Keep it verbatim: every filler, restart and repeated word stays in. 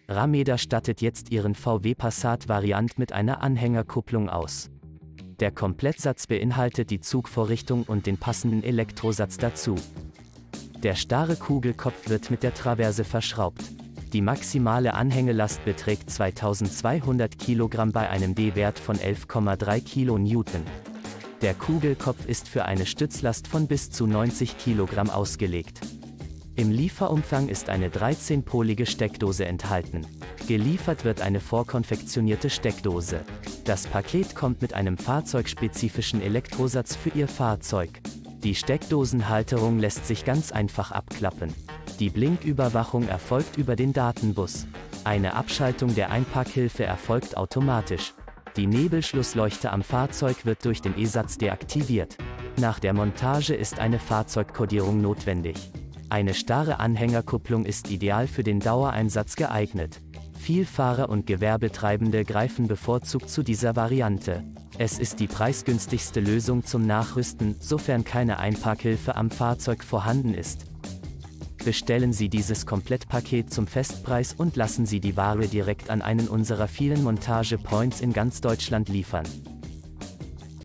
Rameda stattet jetzt ihren V W Passat-Variant mit einer Anhängerkupplung aus. Der Komplettsatz beinhaltet die Zugvorrichtung und den passenden Elektrosatz dazu. Der starre Kugelkopf wird mit der Traverse verschraubt. Die maximale Anhängelast beträgt zweitausendzweihundert Kilogramm bei einem D-Wert von elf Komma drei Kilonewton. Der Kugelkopf ist für eine Stützlast von bis zu neunzig Kilogramm ausgelegt. Im Lieferumfang ist eine dreizehnpolige Steckdose enthalten. Geliefert wird eine vorkonfektionierte Steckdose. Das Paket kommt mit einem fahrzeugspezifischen Elektrosatz für Ihr Fahrzeug. Die Steckdosenhalterung lässt sich ganz einfach abklappen. Die Blinküberwachung erfolgt über den Datenbus. Eine Abschaltung der Einparkhilfe erfolgt automatisch. Die Nebelschlussleuchte am Fahrzeug wird durch den E-Satz deaktiviert. Nach der Montage ist eine Fahrzeugkodierung notwendig. Eine starre Anhängerkupplung ist ideal für den Dauereinsatz geeignet. Vielfahrer und Gewerbetreibende greifen bevorzugt zu dieser Variante. Es ist die preisgünstigste Lösung zum Nachrüsten, sofern keine Einparkhilfe am Fahrzeug vorhanden ist. Bestellen Sie dieses Komplettpaket zum Festpreis und lassen Sie die Ware direkt an einen unserer vielen Montage-Points in ganz Deutschland liefern.